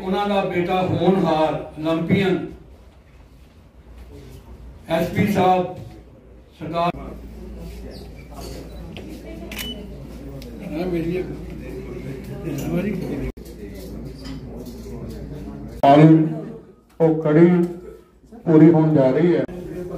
ਉਹਨਾਂ ਦਾ ਬੇਟਾ ਹੋਣਹਾਰ 올림픽ੀਅਨ ਐਸਪੀ ਸਾਹਿਬ ਸਰਕਾਰ ਉਹ ਕੜੀ पूरी होने जा रही है।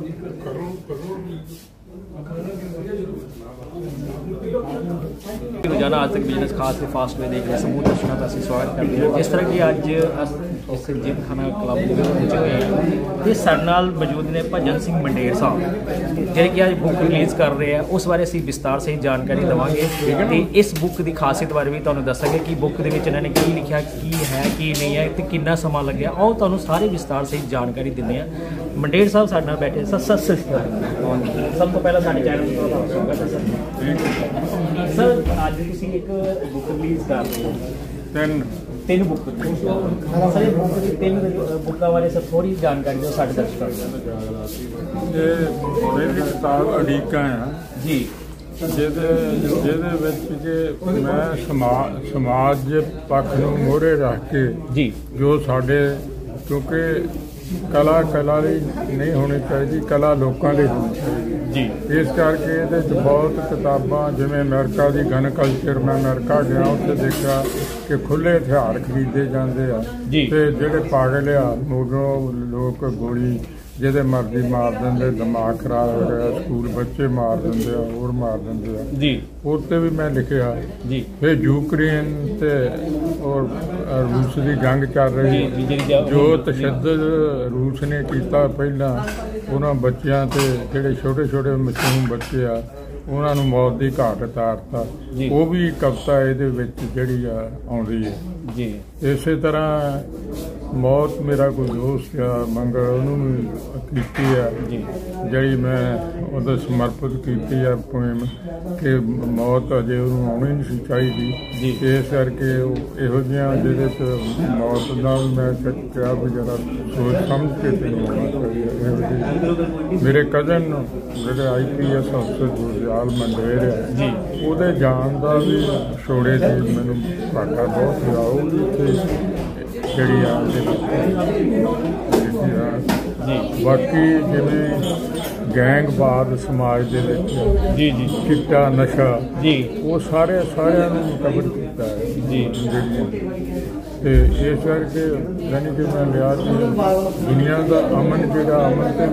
रोजाना आज तक बिजनेस खास के फास्ट में देख रहे समूह दर्शकों का असं स्वागत करते हैं। जिस तरह की अज इस जिम खाना क्लब के पहुंचे हुए हैं तो साडे नाल मौजूद ने भजन सिंह मंडेर साहब जिहड़े कि अज बुक रिलीज़ कर रहे हैं। उस बारे असीं विस्तार से जानकारी देवांगे तो इस बुक की खासियत बारे भी तुहानूं दसांगे कि बुक दे विच इन्हां ने की लिखिया, की है की नहीं है, तो कितना समा लग्या। आओ तुहानूं सारे विस्तार से जानकारी दिंदे हां। मंडेर साहब साडे नाल बैठे। सत श्री अकाल। सब तो पहला साडे चैनल ते स्वागत है सर। अज तुसीं एक बुक रिलीज़ कर रहे हो, तीन बुक सर, ये बुक की तीन बुकों बारे सर थोड़ी जानकारी दो साढ़े दर्शकों को। ये मेरी किताब अड़ीका है जी, ਜਿਹਦੇ ਵਿੱਚ ਕਿ ਮੈਂ ਸਮਾਜ ਪੱਖ ਨੂੰ ਮੋਹਰੇ ਰੱਖ ਕੇ जी ਜੋ ਸਾਡੇ ਕਿਉਂਕਿ ਕਲਾ ਲਈ ਨਹੀਂ ਹੋਣੀ ਚਾਹੀਦੀ, ਕਲਾ ਲੋਕਾਂ ਲਈ ਹੋਣੀ ਚਾਹੀਦੀ जी ਇਸ ਕਰਕੇ ਇਹਦੇ 'ਚ ਬਹੁਤ ਕਿਤਾਬਾਂ ਜਿਵੇਂ ਅਮਰੀਕਾ ਦੀ ਗਨ ਕਲਚਰ, ਮੈਂ ਅਮਰੀਕਾ ਗਿਆ ਉੱਥੇ ਦੇਖਿਆ ਕਿ ਖੁੱਲ੍ਹੇ ਹਥਿਆਰ ਖਰੀਦੇ ਜਾਂਦੇ ਆ ਜੀ। ਤੇ ਜਿਹੜੇ ਪਾਗਲ ਆ ਮੂਹਰੋਂ ਲੋਕ ਗੋਲੀ ਜਿਹਦੇ ਮਰਜ਼ੀ ਮਾਰ ਦਿੰਦੇ, ਦਿਮਾਗ ਖਰਾਬ ਹੋ ਰਿਹਾ, ਸਕੂਲ ਬੱਚੇ ਮਾਰ ਦਿੰਦੇ ਆ, ਹੋਰ ਮਾਰ ਦਿੰਦੇ ਆ जी ਉੱਤੇ ਵੀ ਮੈਂ ਲਿਖਿਆ। जी ਫਿਰ ਯੂਕਰੇਨ ਤੇ ਔਰ ਰੂਸ ਦੀ ਜੰਗ ਚੱਲ ਰਹੀ, ਜੋ ਤਸ਼ੱਦਦ ਰੂਸ ਨੇ ਕੀਤਾ ਪਹਿਲਾਂ ਉਹਨਾਂ ਬੱਚਿਆਂ ਤੇ ਜਿਹੜੇ ਛੋਟੇ ਛੋਟੇ ਮਾਸੂਮ ਬੱਚੇ ਆ ਉਹਨਾਂ ਨੂੰ ਮੌਤ ਦੀ ਘਾਟ ਉਤਾਰਤਾ, ਉਹ ਵੀ ਕਵਿਤਾ ਇਹਦੇ ਵਿੱਚ ਜਿਹੜੀ ਆ ਆਉਂਦੀ ਹੈ जी। ਇਸੇ ਤਰ੍ਹਾਂ ਮੌਤ ਮੇਰਾ ਕੋਈ ਦੋਸਤ ਆ ਮੰਗਲ, ਉਹਨੂੰ ਵੀ ਕੀਤੀ ਆ ਜਿਹੜੀ ਮੈਂ ਉਹਦਾ ਸਮਰਪਿਤ ਕੀਤੀ ਆ ਪੋਇਮ ਕਿ ਮੌਤ ਅਜੇ ਉਹਨੂੰ ਆਉਣੀ ਨਹੀਂ ਸੀ ਚਾਹੀਦੀ। ਇਸ ਕਰਕੇ ਇਹੋ ਜਿਹੀਆਂ ਜਿਹਦੇ 'ਚ ਮੌਤ ਨਾਲ ਮੈਂ ਕਿਹਾ ਵੀ ਜਰਾ ਸੋਚ ਸਮਝ ਕੇ ਤੈਨੂੰ ਆਉਣਾ ਚਾਹੀਦਾ। ਮੇਰੇ ਕਜ਼ਨ ਜਿਹੜੇ IPS ਅਫਸਰ ਗੁਰਦਿਆਲ ਮੰਡੇਰ ਆ ਉਹਦੇ ਜਾਣ ਦਾ ਵੀ ਛੋੜੇ ਸੀ ਮੈਨੂੰ ਘਾਟਾ ਬਹੁਤ ਹੋਇਆ। ਉਹ ਵੀ ਉੱਥੇ ਜਿਹੜੀ ਆ ਬਾਕੀ ਜਿਵੇਂ ਗੈਂਗਵਾਦ ਸਮਾਜ ਦੇ ਵਿੱਚ जी जी ਚਿੱਟਾ ਨਸ਼ਾ जी ਉਹ ਸਾਰਿਆਂ ਨੂੰ ਕਵਰ ਕੀਤਾ ਹੈ जी ਤੇ ਇਸ ਕਰਕੇ ਯਾਨੀ ਕਿ ਮੈਂ ਲਿਆ ਦੁਨੀਆ ਦਾ ਅਮਨ ਜਿਹੜਾ ਅਮਨ ਤੇ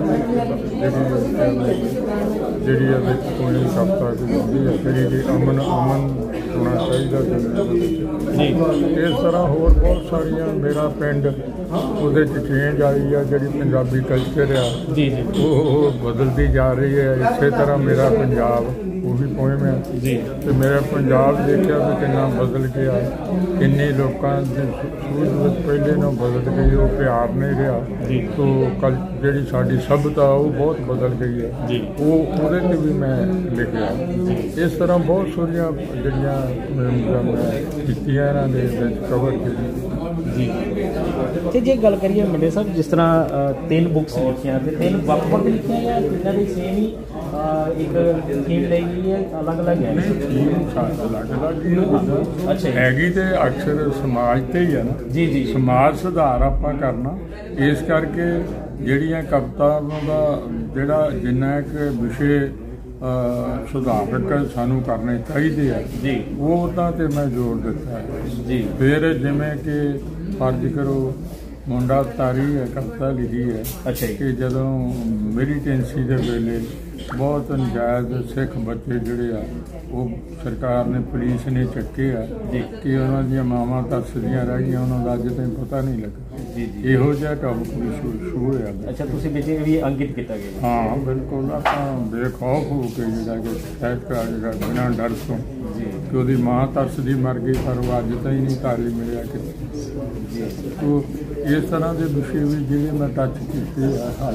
ਜਿਹੜੀ ਆ ਵਿੱਚ ਕੋਈ ਕਵਿਤਾ ਹੁੰਦੀ ਹੈ ਜਿਹੜੀ ਅਮਨ ਹੋਣਾ ਚਾਹੀਦਾ ਜੀ। ਇਸ ਤਰ੍ਹਾਂ ਹੋਰ ਬਹੁਤ ਸਾਰੀਆਂ ਮੇਰਾ ਪਿੰਡ ਉਹਦੇ 'ਚ ਚੇਂਜ ਆਈ ਆ, ਜਿਹੜੀ ਪੰਜਾਬੀ ਕਲਚਰ ਆ जी जी ਉਹ ਬਦਲਦੀ ਜਾ ਰਹੀ ਹੈ। ਇਸੇ ਤਰ੍ਹਾਂ ਮੇਰਾ ਪੰਜਾਬ ਉਹ ਵੀ ਪੋਇਮ ਹੈ जी ਤੇ ਮੇਰਾ ਪੰਜਾਬ ਦੇਖਿਆ ਵੀ ਕਿੰਨਾ ਬਦਲ ਗਿਆ, ਕਿੰਨੇ ਲੋਕਾਂ ਦੀ ਸੂਝ ਪਹਿਲੇ ਨੂੰ ਬਦਲ ਗਈ, ਉਹ ਪਿਆਰ ਨਹੀਂ ਰਿਹਾ ਤੋ ਜਿਹੜੀ ਸਾਡੀ ਸਭਿਅਤਾ ਉਹ ਬਹੁਤ ਬਦਲ ਗਈ ਹੈ ਉਹਦੇ 'ਤੇ ਵੀ ਮੈਂ ਲਿਖਿਆ। ਇਸ ਤਰ੍ਹਾਂ ਬਹੁਤ ਸਾਰੀਆਂ ਜਿਹੜੀਆਂ ਮੈਂ ਕੀਤੀਆਂ ਇਹਨਾਂ ਦੇ ਵਿੱਚ ਕਵਰ ਕੀਤੀ जी। तो जे गल करिए मंडे साहब, जिस तरह तीन बुक्स लिखियां ते तीन ਵੱਖ-ਵੱਖ ਲਿਖੀਆਂ ਜਾਂ ਇਹਨਾਂ ਦੀ ਸੇਮ ਹੀ ਇੱਕ ਥੀਮ ਲਈ ਗਈ ਹੈ, ਅਲੱਗ-ਅਲੱਗ ਹੈ? ਅਲੱਗ-ਅਲੱਗ ਅੱਛਾ ਹੈਗੀ ਤੇ ਅਕਸਰ ਸਮਾਜ ਤੇ ਹੀ ਆ ਨਾ ਜੀ ਜੀ ਸਮਾਜ ਸੁਧਾਰ ਆਪਾਂ ਕਰਨਾ। ਇਸ ਕਰਕੇ ਜਿਹੜੀਆਂ ਕਵਿਤਾਵਾਂ ਦਾ ਜਿਹੜਾ ਜਿੰਨਾ ਇੱਕ ਵਿਸ਼ੇ ਸੁਧਾਰਕ ਸਾਨੂੰ ਕਰਨੇ ਚਾਹੀਦੇ ਆ ਜੀ ਉਹ ਤਾਂ ਤੇ ਮੈਂ ਜ਼ੋਰ ਦਿੱਤਾ ਹੈ ਜੀ। ਫਿਰ ਜਿਵੇਂ ਕਿ ਫਰਜ਼ ਕਰੋ ਮੁੰਡਾ ਤਾਰੀ ਹੈ ਕਵਿਤਾ ਲਿਖੀ ਹੈ ਅੱਛਾ ਕਿ ਜਦੋਂ ਮਿਲੀਟੈਂਸੀ ਦੇ ਵੇਲੇ ਬਹੁਤ ਨਜਾਇਜ਼ ਸਿੱਖ ਬੱਚੇ ਜਿਹੜੇ ਆ ਉਹ ਸਰਕਾਰ ਨੇ ਪੁਲਿਸ ਨੇ ਚੱਕੇ ਆ ਕਿ ਉਹਨਾਂ ਦੀਆਂ ਮਾਵਾਂ ਤਰਸਦੀਆਂ ਰਹਿ ਗਈਆਂ, ਉਹਨਾਂ ਦਾ ਅੱਜ ਤਾਈਂ ਪਤਾ ਨਹੀਂ ਲੱਗਾ। ਇਹੋ ਜਿਹਾ ਟੌਪਿਕ ਵੀ ਸ਼ੁਰੂ ਹੋਇਆ। ਅੱਛਾ, ਤੁਸੀਂ ਵਿੱਚ ਵੀ ਅੰਕਿਤ ਕੀਤਾ ਗਿਆ? ਹਾਂ ਬਿਲਕੁਲ। ਆਪਾਂ ਬੇਖੌਫ ਹੋ ਕੇ ਜਿਹੜਾ ਕਿ ਸਾਹਿਤਕਾਰ ਜਿਹੜਾ ਬਿਨਾਂ ਡਰ ਤੋਂ ਕਿ ਉਹਦੀ ਮਾਂ ਤਰਸਦੀ ਮਰ ਗਈ ਪਰ ਉਹ ਅੱਜ ਤਾਈਂ ਨਹੀਂ ਤਾਰੀ ਮਿਲਿਆ ਕਿਤੇ। ਤੋ ਇਸ ਤਰ੍ਹਾਂ ਦੇ ਵਿਸ਼ੇ ਵੀ ਜਿਹੜੇ ਮੈਂ ਟੱਚ ਕੀਤੇ ਆ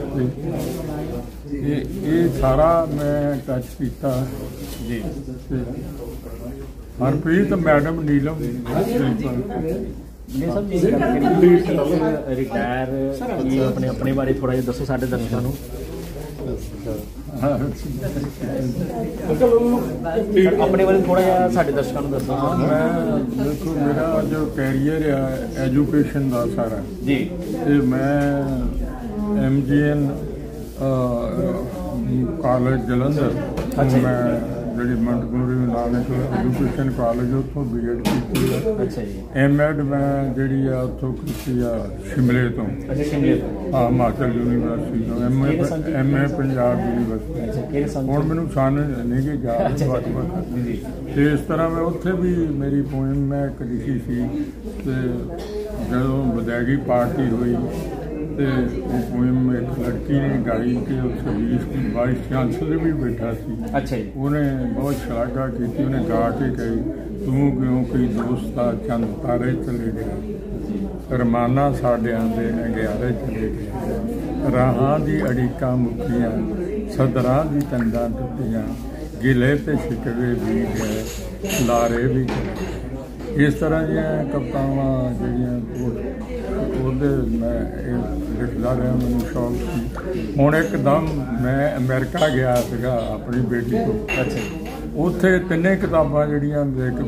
ਇਹ ਸਾਰਾ ਮੈਂ ਟੱਚ ਕੀਤਾ ਜੀ। ਹਰਪ੍ਰੀਤ ਮੈਡਮ ਨੀਲਮ ਨੇ ਸਭ ਜੀ ਰਿਟਾਇਰ ਆਪਣੇ ਬਾਰੇ ਥੋੜਾ ਜਿਹਾ ਦੱਸੋ ਸਾਡੇ ਦਰਸ਼ਕਾਂ ਨੂੰ। ਆਪਣੇ ਬਾਰੇ ਥੋੜਾ ਜਿਹਾ ਸਾਡੇ ਦਰਸ਼ਕਾਂ ਨੂੰ ਦੱਸੋ। ਹਾਂ, ਮੈਂ ਦੇਖੋ ਮੇਰਾ ਜੋ ਕੈਰੀਅਰ ਆ ਐਜੂਕੇਸ਼ਨ ਦਾ ਸਾਰਾ ਜੀ, ਤੇ ਮੈਂ MGN ਕਾਲਜ ਜਲੰਧਰ ਮੈਂ ਜਿਹੜੀ ਮੰਟਗੋਰੀ ਨਾਨਕ ਐਜੂਕੇਸ਼ਨ ਕਾਲਜ ਉੱਥੋਂ B.Ed ਕੀਤੀ ਆ। ਅੱਛਾ ਜੀ। M.Ed ਮੈਂ ਜਿਹੜੀ ਆ ਉੱਥੋਂ ਕੀਤੀ ਆ ਸ਼ਿਮਲੇ ਤੋਂ। ਅੱਛਾ, ਸ਼ਿਮਲੇ ਤੋਂ। ਹਾਂ, ਹਿਮਾਚਲ ਯੂਨੀਵਰਸਿਟੀ ਤੋਂ MA ਪੰਜਾਬ ਯੂਨੀਵਰਸਿਟੀ। ਹੁਣ ਮੈਨੂੰ ਸੰਨ ਨਹੀਂ ਕਿ ਜਾ ਤੇ ਇਸ ਤਰ੍ਹਾਂ ਮੈਂ ਉੱਥੇ ਵੀ ਮੇਰੀ ਪੋਇਮ ਮੈਂ ਇੱਕ ਲਿਖੀ ਸੀ ਤੇ ਜਦੋਂ ਵਿਦਾਇਗੀ ਪਾਰਟੀ ਹੋਈ ਤੇ ਉਹ ਪੋਇਮ ਇੱਕ ਲੜਕੀ ਨੇ ਗਾਈ ਤੇ ਉੱਥੇ ਵਾਈਸ ਚਾਂਸਲਰ ਵੀ ਬੈਠਾ ਸੀ। ਅੱਛਾ ਜੀ। ਉਹਨੇ ਬਹੁਤ ਸ਼ਲਾਘਾ ਕੀਤੀ, ਉਹਨੇ ਗਾ ਕੇ ਕਹੀ, ਤੂੰ ਕਿਉਂ ਕੋਈ ਦੋਸਤਾ ਚੰਦ ਤਾਰੇ ਚਲੇ ਗਿਆ, ਰਮਾਨਾ ਸਾਡਿਆਂ ਦੇ ਅੰਗਿਆਰੇ ਚਲੇ ਗਏ, ਰਾਹਾਂ ਦੀ ਅੜੀਕਾਂ ਮੁੱਕੀਆਂ, ਸਦਰਾਂ ਦੀ ਤੰਦਾਂ ਟੁੱਟੀਆਂ, ਗਿਲੇ ਤੇ ਸ਼ਿਕਵੇ ਵੀ ਗਏ, ਲਾਰੇ ਵੀ ਗਏ। ਇਸ ਤਰ੍ਹਾਂ ਦੀਆਂ ਕਵਿਤਾਵਾਂ ਜਿਹੜੀਆਂ ਉਹਦੇ ਮੈਂ ਲਿਖਦਾ ਰਿਹਾ, ਮੈਨੂੰ ਸ਼ੌਕ ਸੀ। ਹੁਣ ਇੱਕਦਮ ਮੈਂ ਅਮਰੀਕਾ ਗਿਆ ਸੀਗਾ ਆਪਣੀ ਬੇਟੀ ਤੋਂ। ਅੱਛਾ। ਉੱਥੇ ਤਿੰਨੇ ਕਿਤਾਬਾਂ ਜਿਹੜੀਆਂ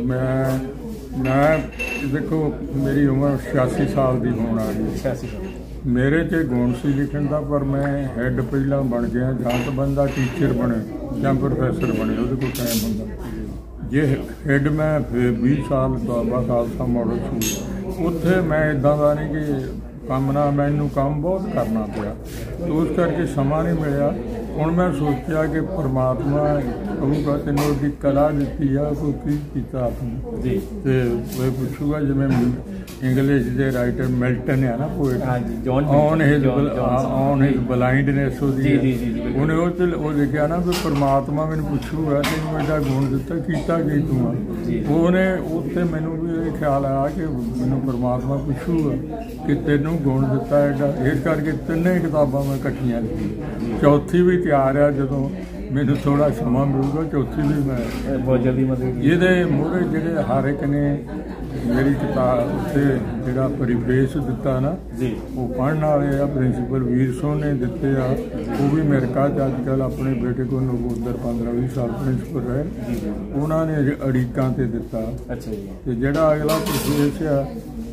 ਮੈਂ ਦੇਖੋ ਮੇਰੀ ਉਮਰ 86 ਸਾਲ ਦੀ ਹੋਣ ਆ ਗਈ। 86 ਮੇਰੇ 'ਚ ਗੁਣ ਸੀ ਲਿਖਣ ਦਾ, ਪਰ ਮੈਂ ਹੈੱਡ ਪਹਿਲਾਂ ਬਣ ਗਿਆ, ਜਾਂ ਤਾਂ ਬੰਦਾ ਟੀਚਰ ਬਣੇ ਜਾਂ ਪ੍ਰੋਫੈਸਰ ਬਣੇ, ਉਹਦੇ ਕੋਲ ਟਾਈਮ ਹੁੰਦਾ। ਜੇ ਹੈੱਡ ਮੈਂ ਫਿਰ 20 ਸਾਲ ਬਾਬਾ ਖਾਲਸਾ ਮਾਡਲ ਸਕੂਲ, ਉੱਥੇ ਮੈਂ ਇੱਦਾਂ ਦਾ ਨਹੀਂ ਕਿ ਕੰਮ ਨਾ, ਮੈਨੂੰ ਕੰਮ ਬਹੁਤ ਕਰਨਾ ਪਿਆ ਤੇ ਉਸ ਕਰਕੇ ਸਮਾਂ ਨਹੀਂ ਮਿਲਿਆ। ਹੁਣ ਮੈਂ ਸੋਚਿਆ ਕਿ ਪਰਮਾਤਮਾ ਕਹੂਗਾ ਤੈਨੂੰ ਉਹਦੀ ਕਲਾ ਦਿੱਤੀ ਆ, ਕੋਈ ਕੀ ਕੀਤਾ ਆਪਨੇ ਜੀ। ਤੇ ਉਹ ਪੁੱਛੂਗਾ ਜਿਵੇਂ ਇੰਗਲਿਸ਼ ਦੇ ਰਾਈਟਰ ਮਿਲਟਨ ਆ ਨਾ, ਪੋਇਟ, ਔਨ ਹਿਜ਼ ਬਲਾਈਂਡਨੈਸ ਉਹਦੀ, ਉਹਨੇ ਉਹ ਲਿਖਿਆ ਨਾ ਵੀ ਪਰਮਾਤਮਾ ਮੈਨੂੰ ਪੁੱਛੂਗਾ ਤੈਨੂੰ ਐਡਾ ਗੁਣ ਦਿੱਤਾ, ਕੀਤਾ ਕੀ ਤੂੰ ਆ। ਉਹਨੇ ਉੱਥੇ ਮੈਨੂੰ ਵੀ ਇਹ ਖਿਆਲ ਆਇਆ ਕਿ ਮੈਨੂੰ ਪਰਮਾਤਮਾ ਪੁੱਛੂਗਾ ਕਿ ਤੈਨੂੰ ਗੁਣ ਦਿੱਤਾ ਐਡਾ। ਇਸ ਕਰਕੇ ਤਿੰਨੇ ਕਿਤਾਬਾਂ ਮੈਂ ਇਕੱਠੀਆਂ ਲਿਖੀਆਂ। ਚੌਥੀ ਵੀ ਤਿਆਰ ਆ, ਜਦੋਂ ਮੈਨੂੰ ਥੋੜਾ ਸਮਾਂ ਮਿਲੂਗਾ ਚੌਥੀ ਵੀ ਮੈਂ ਬਹੁਤ ਜਲਦੀ ਮਤਲਬ ਇਹਦੇ ਮੂਹਰੇ ਜਿਹੜੇ ਹਰ ਇੱਕ ਨੇ ਮੇਰੀ ਕਿਤਾਬ ਉੱਤੇ ਜਿਹੜਾ ਪਰਿਵੇਸ਼ ਦਿੱਤਾ ਨਾ ਜੀ, ਉਹ ਪੜ੍ਹਨ ਵਾਲੇ ਆ। ਪ੍ਰਿੰਸੀਪਲ ਵੀਰ ਸੋਹ ਨੇ ਦਿੱਤੇ ਆ, ਉਹ ਵੀ ਅਮਰੀਕਾ 'ਚ ਅੱਜ ਕੱਲ੍ਹ ਆਪਣੇ ਬੇਟੇ ਕੋਲ ਨਵੋਦਰ 15-20 ਸਾਲ ਪ੍ਰਿੰਸੀਪਲ ਰਹੇ, ਉਹਨਾਂ ਨੇ ਅੜੀਕਾਂ 'ਤੇ ਦਿੱਤਾ। ਅੱਛਾ ਜੀ। ਤੇ ਜਿਹੜਾ ਅਗਲਾ ਪਰਿਵੇਸ਼ ਆ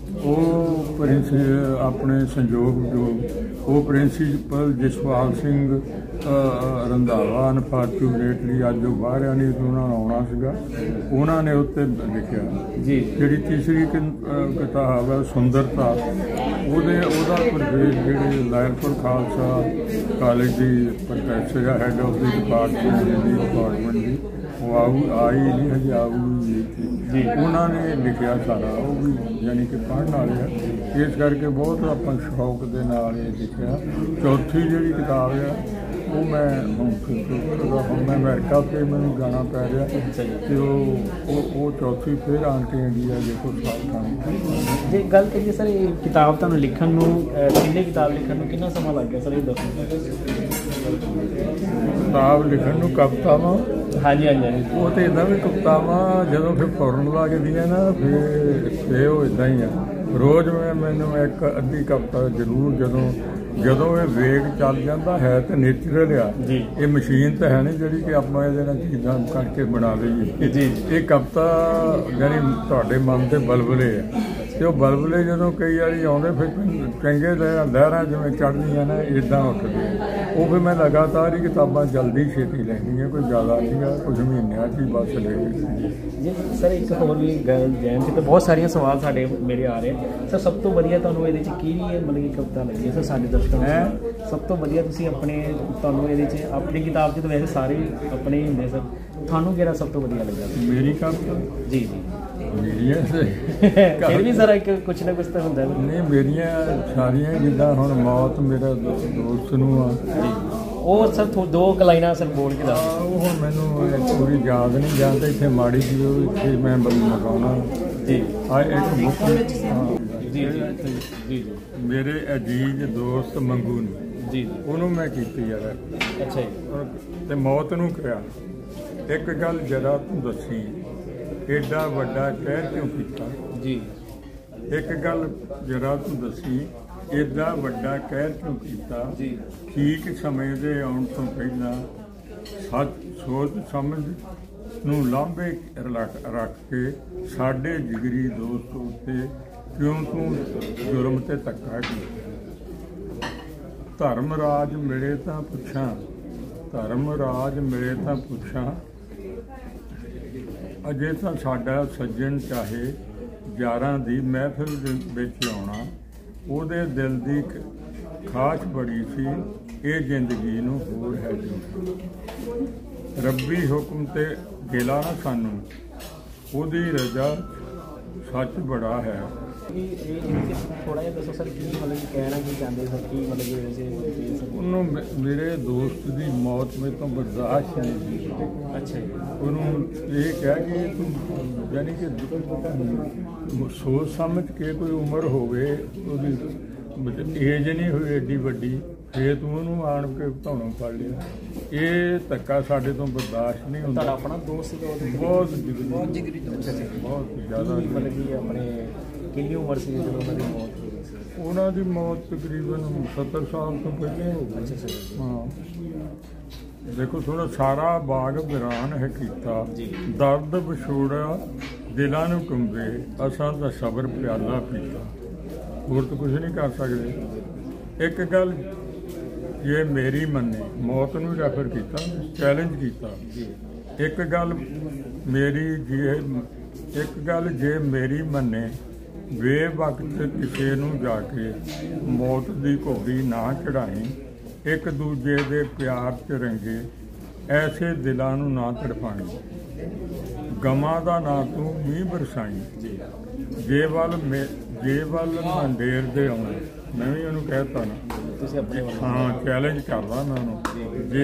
ਉਹ ਆਪਣੇ ਸੰਯੋਗ ਉਹ ਪ੍ਰਿੰਸੀਪਲ ਜਸਪਾਲ ਸਿੰਘ ਰੰਧਾਵਾ, ਅਨਫਾਰਚੂਨੇਟਲੀ ਅੱਜ ਉਹ ਬਾਹਰ ਆ, ਨਹੀਂ ਉਹਨਾਂ ਨੂੰ ਆਉਣਾ ਸੀਗਾ, ਉਹਨਾਂ ਨੇ ਉੱਤੇ ਲਿਖਿਆ ਜੀ। ਜਿਹੜੀ ਤੀਸਰੀ ਕਿਤਾਬ ਹੈ ਸੁੰਦਰਤਾ, ਉਹਦਾ ਪਰਿਵੇਸ਼ ਜਿਹੜੇ ਲਾਇਲਪੁਰ ਖਾਲਸਾ ਕਾਲਜ ਦੀ ਪ੍ਰੋਫੈਸਰ ਆ, ਹੈਡ ਆਫ ਦੀ ਡਿਪਾਰਟਮੈਂਟ ਦੀ, ਉਹ ਆਈ ਨਹੀਂ ਹਜੇ ਆਊਗੀ ਜੀ, ਉਹਨਾਂ ਨੇ ਲਿਖਿਆ ਸਾਰਾ, ਉਹ ਵੀ ਯਾਨੀ ਕਿ ਪੜ੍ਹਨ ਵਾਲੇ ਆ। ਇਸ ਕਰਕੇ ਬਹੁਤ ਆਪਾਂ ਸ਼ੌਕ ਦੇ ਨਾਲ ਇਹ ਲਿਖਿਆ। ਚੌਥੀ ਜਿਹੜੀ ਕਿਤਾਬ ਆ ਉਹ ਮੈਂ ਹੁਣ ਮੈਂ ਅਮਰੀਕਾ 'ਤੇ ਮੈਨੂੰ ਜਾਣਾ ਪੈ ਰਿਹਾ ਤੇ ਉਹ ਚੌਥੀ ਫਿਰ ਆਣ ਕੇ ਇੰਡੀਆ ਦੇ ਕੋਲ ਸਾਲ। ਜੇ ਗੱਲ ਕਰੀਏ ਸਰ, ਇਹ ਕਿਤਾਬ ਤੁਹਾਨੂੰ ਲਿਖਣ ਨੂੰ, ਕਿੰਨੇ ਕਿਤਾਬ ਲਿਖਣ ਨੂੰ ਕਿੰਨਾ ਸਮਾਂ ਲੱਗ ਗਿਆ ਸਰ, ਇਹ ਦੱਸੋ। ਕਿਤਾਬ ਲਿਖਣ ਨੂੰ ਕਵਿਤਾਵਾਂ, ਹਾਂਜੀ ਹਾਂਜੀ, ਉਹ ਤਾਂ ਇੱਦਾਂ ਵੀ ਕਵਿਤਾਵਾਂ ਜਦੋਂ ਫਿਰ ਫੌਰਨ ਲਾ ਕੇ ਦੀਆਂ ਨਾ ਫਿਰ ਉਹ ਇੱਦਾਂ ਹੀ ਆ। ਰੋਜ਼ ਮੈਨੂੰ ਇੱਕ ਅੱਧੀ ਕਵਿਤਾ ਜ਼ਰੂਰ, ਜਦੋਂ ਇਹ ਵੇਗ ਚੱਲ ਜਾਂਦਾ ਹੈ ਤੇ ਨੇਚਰਲ ਆ, ਇਹ ਮਸ਼ੀਨ ਤਾਂ ਹੈ ਨਹੀਂ ਜਿਹੜੀ ਕਿ ਆਪਾਂ ਇਹਦੇ ਨਾਲ ਚੀਜ਼ਾਂ ਕਰਕੇ ਬਣਾ ਲਈਏ ਜੀ। ਇਹ ਕਵਿਤਾ ਯਾਨੀ ਤੁਹਾਡੇ ਮਨ ਦੇ ਬਲਬਲੇ ਆ, ਤੇ ਉਹ ਬਲਬਲੇ ਜਦੋਂ ਕਈ ਵਾਰੀ ਆਉਂਦੇ ਫਿਰ ਚੰਗੇ ਲਹਿਰਾਂ ਜਿਵੇਂ ਚੜ੍ਹਦੀਆਂ ਨਾ ਇੱਦਾਂ ਉੱਠਦੇ, ਉਹ ਫਿਰ ਮੈਂ ਲਗਾਤਾਰ ਹੀ ਕਿਤਾਬਾਂ ਜਲਦੀ ਛੇਤੀ ਲੈਂਦੀ ਹਾਂ, ਕੋਈ ਜ਼ਿਆਦਾ ਨਹੀਂ ਆ, ਕੁਝ ਮਹੀਨਿਆਂ 'ਚ ਹੀ ਬਸ ਲੈ ਜੀ। ਸਰ ਇੱਕ ਹੋਰ ਵੀ ਗੱਲ ਜੈਨ ਸੀ, ਤਾਂ ਬਹੁਤ ਸਾਰੀਆਂ ਸਵਾਲ ਸਾਡੇ ਮੇਰੇ ਆ ਰਹੇ ਸਰ, ਸਭ ਤੋਂ ਵਧੀਆ ਤੁਹਾਨੂੰ ਇਹਦੇ 'ਚ ਕਿਹੜੀ ਮਤਲਬ ਕਿ ਕਵਿਤਾ ਲੱਗੀ ਹੈ ਸਰ ਸਾਡੇ ਦਰਸ਼ਕਾਂ ਨੂੰ? ਸਭ ਤੋਂ ਵਧੀਆ ਤੁਸੀਂ ਤੁਹਾਨੂੰ ਇਹਦੇ 'ਚ ਆਪਣੀ ਕਿਤਾਬ 'ਚ ਤਾਂ ਵੈਸੇ ਸਾਰੇ ਆਪਣੇ ਹੀ ਹੁੰਦੇ ਸਰ, ਤੁਹਾਨੂੰ ਕਿਹੜਾ ਸਭ ਤੋਂ ਵਧੀਆ ਲੱਗਾ? ਮੇਰੀ ਕਵਿਤਾ ਜੀ ਜੀ, ਮੇਰੀਆਂ ਫਿਰ ਵੀ ਸਰ ਇੱਕ ਕੁਛ ਨਾ ਕੁਛ ਤਾਂ ਹੁੰਦਾ ਨਹੀਂ, ਮੇਰੀਆਂ ਸਾਰੀਆਂ ਜਿੱਦਾਂ ਹੁਣ ਮੌਤ ਮੇਰਾ ਦੋਸਤ ਨੂੰ ਆ ਜੀ, ਉਹ ਸਰ ਦੋ ਲਾਈਨਾਂ ਸਰ ਬੋਲ ਕੇ ਦੱਸ। ਉਹ ਹੁਣ ਮੈਨੂੰ ਪੂਰੀ ਯਾਦ ਨਹੀਂ, ਜਾਂਦਾ ਇੱਥੇ ਮਾੜੀ ਜੀ ਉਹ ਇੱਥੇ ਮੈਂ ਮਗਾਉਣਾ ਜੀ। ਆ ਇੱਕ ਬੁੱਕ ਜੀ ਜੀ ਜੀ, ਮੇਰੇ ਅਜੀਜ਼ ਦੋਸਤ ਮੰਗੂ ਨੂੰ ਜੀ, ਉਹਨੂੰ ਮੈਂ ਕੀਤੀ ਯਾਰ। ਅੱਛਾ ਜੀ। ਤੇ ਮੌਤ ਨੂੰ ਕਿਹਾ, ਇੱਕ ਗੱਲ ਜਰਾ ਤੂੰ ਦੱਸੀ, ਏਡਾ ਵੱਡਾ ਕਹਿਰ ਕਿਉਂ ਕੀਤਾ ਜੀ? ਇੱਕ ਗੱਲ ਜਰਾ ਤੂੰ ਦੱਸੀ, ਏਡਾ ਵੱਡਾ ਕਹਿਰ ਕਿਉਂ ਕੀਤਾ ਠੀਕ ਸਮੇਂ ਦੇ ਆਉਣ ਤੋਂ ਪਹਿਲਾਂ ਸੱਚ ਸੋਚ ਸਮਝ ਨੂੰ ਲਾਂਭੇ ਰੱਖ ਕੇ ਸਾਡੇ ਜਿਗਰੀ ਦੋਸਤ ਉੱਤੇ ਕਿਉਂ ਤੂੰ ਜੁਰਮ ਤੇ ਧੱਕਾ ਕੀਤਾ। ਧਰਮ ਰਾਜ ਮਿਲੇ ਤਾਂ ਪੁੱਛਾਂ, ਧਰਮ ਰਾਜ ਮਿਲੇ ਤਾਂ ਪੁੱਛਾਂ, ਅਜੇ ਤਾਂ ਸਾਡਾ ਸੱਜਣ ਚਾਹੇ ਯਾਰਾਂ ਦੀ ਮਹਿਫਿਲ ਦੇ ਵਿੱਚ ਆਉਣਾ, ਉਹਦੇ ਦਿਲ ਦੀ ਖਾਸ ਬੜੀ ਸੀ ਇਹ ਜ਼ਿੰਦਗੀ ਨੂੰ ਹੋਰ ਹੈ ਜੋ ਰੱਬੀ ਹੁਕਮ ਤੇ ਗਿਲਾ ਨਾ ਸਾਨੂੰ, ਉਹਦੀ ਰਜ਼ਾ ਸੱਚ ਬੜਾ ਹੈ। ਥੋੜਾ ਜਿਹਾ ਦੱਸੋ ਸਰ ਕੀ ਮਤਲਬ ਕਹਿਣਾ ਕੀ ਚਾਹੁੰਦੇ ਸਰ ਕੀ ਮਤਲਬ ਵੈਸੇ ਉਹਨੂੰ ਮੇਰੇ ਦੋਸਤ ਦੀ ਮੌਤ ਮੇਰੇ ਤੋਂ ਬਰਦਾਸ਼ਤ ਨਹੀਂ ਸੀ। ਅੱਛਾ ਜੀ। ਉਹਨੂੰ ਇਹ ਕਿਹਾ ਕਿ ਤੂੰ ਯਾਨੀ ਕਿ ਸੋਚ ਸਮਝ ਕੇ ਕੋਈ ਉਮਰ ਹੋਵੇ, ਉਹਦੀ ਏਜ ਨਹੀਂ ਹੋਈ ਏਡੀ ਵੱਡੀ, ਫੇਰ ਤੂੰ ਉਹਨੂੰ ਆਣ ਕੇ ਧੌਣੋਂ ਫੜ ਲਿਆ। ਇਹ ਧੱਕਾ ਸਾਡੇ ਤੋਂ ਬਰਦਾਸ਼ਤ ਨਹੀਂ ਹੁੰਦਾ। ਤੁਹਾਡਾ ਆਪਣਾ ਦੋਸਤ ਸੀ? ਬਹੁਤ ਜਿਗਰੀ ਬਹੁਤ ਜ਼ਿਆਦਾ। ਮਤਲਬ ਕਿ ਆਪਣੇ ਕਿੰਨੀ ਉਮਰ ਸੀ ਜਦੋਂ ਉਹਨਾਂ ਦੀ ਮੌਤ ਹੋਈ ਸੀ? ਉਹਨਾਂ ਦੀ ਮੌਤ ਤਕਰੀਬਨ 70 ਸਾਲ ਤੋਂ ਪਹਿਲਾਂ ਹੋ ਗਈ। ਅੱਛਾ ਸਰ। ਹਾਂ ਦੇਖੋ ਥੋੜਾ ਸਾਰਾ ਬਾਗ ਵਿਰਾਨ ਹੈ ਕੀਤਾ, ਦਰਦ ਵਿਛੋੜਾ ਦਿਲਾਂ ਨੂੰ ਕੰਬੇ, ਅਸਾਂ ਦਾ ਸਬਰ ਪਿਆਲਾ ਪੀਤਾ, ਹੋਰ ਤਾਂ ਕੁਝ ਨਹੀਂ ਕਰ ਸਕਦੇ। ਇੱਕ ਗੱਲ ਜੇ ਮੇਰੀ ਮੰਨੇ, ਮੌਤ ਨੂੰ ਰੈਫਰ ਕੀਤਾ, ਚੈਲੰਜ ਕੀਤਾ। ਇੱਕ ਗੱਲ ਜੇ ਮੇਰੀ ਮੰਨੇ, ਬੇਵਕਤ ਕਿਸੇ ਨੂੰ ਜਾ ਕੇ ਮੌਤ ਦੀ ਘੋੜੀ ਨਾ ਚੜਾਈ, ਇੱਕ ਦੂਜੇ ਦੇ ਪਿਆਰ 'ਚ ਰੰਗੇ ਐਸੇ ਦਿਲਾਂ ਨੂੰ ਨਾ ਤੜਫਾਈ, ਗਮਾਂ ਦਾ ਨਾ ਤੂੰ ਮੀਂਹ ਬਰਸਾਈ, ਜੇ ਵੱਲ ਮੰਡੇਰ ਦੇ ਆਉਣਾ। ਮੈਂ ਵੀ ਉਹਨੂੰ ਕਹਿਤਾ ਨਾ, ਤੁਸੀਂ ਆਪਣੇ ਹਾਂ ਚੈਲੰਜ ਕਰਦਾ ਮੈਂ ਉਹਨੂੰ, ਜੇ